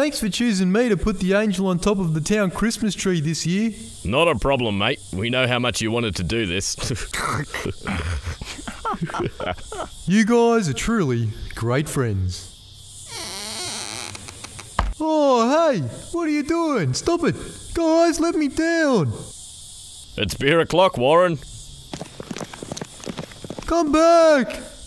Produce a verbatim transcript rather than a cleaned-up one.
Thanks for choosing me to put the angel on top of the town Christmas tree this year. Not a problem, mate. We know how much you wanted to do this. You guys are truly great friends. Oh, hey, what are you doing? Stop it. Guys, let me down. It's beer o'clock, Warren. Come back.